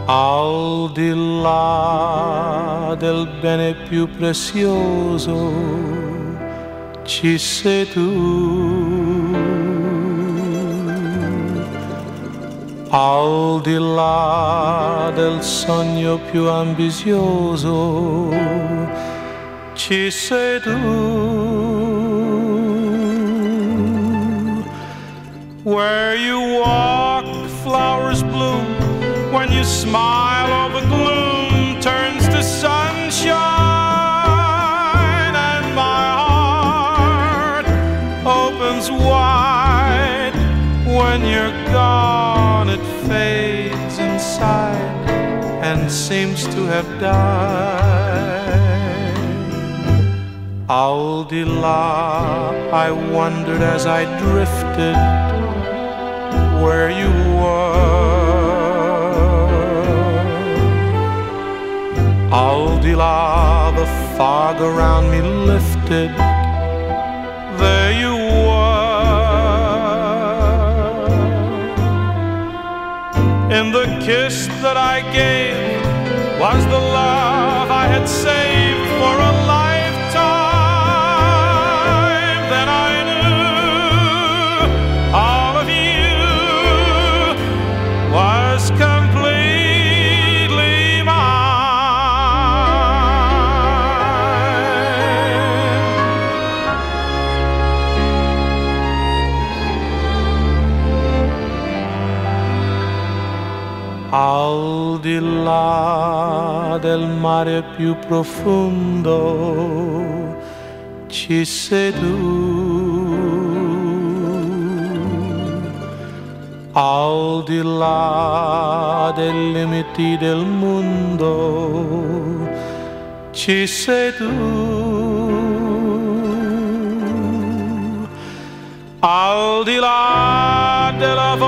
al di là del bene più prezioso ci sei tu, al di là del sogno più ambizioso ci sei tu. Where you walk, flowers bloom. When you smile, all the gloom turns to sunshine, and my heart opens wide. When you're gone, it fades inside and seems to have died. Al di là, I wondered as I drifted where you were. Al di là, the fog around me lifted. There you were. In the kiss that I gave was the love I had saved for a lifetime. Then I knew all of you was completely mine. Al di là del mare più profondo ci sei tu, al di là dei limiti del mondo ci sei tu, al di là della